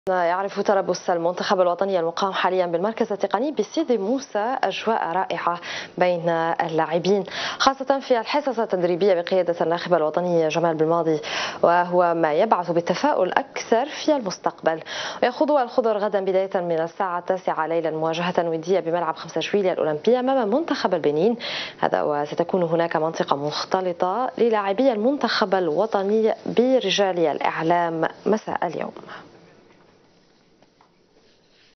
يعرف تربص المنتخب الوطني المقام حاليا بالمركز التقني بسيدي موسى أجواء رائعة بين اللاعبين، خاصة في الحصص التدريبية بقيادة الناخب الوطني جمال بالماضي، وهو ما يبعث بالتفاؤل أكثر في المستقبل. ويخوض الخضر غدا بداية من الساعة 9 ليلا مواجهة ودية بملعب 5 جويلية الأولمبية أمام منتخب البنين. هذا وستكون هناك منطقة مختلطة للاعبي المنتخب الوطني برجال الإعلام مساء اليوم.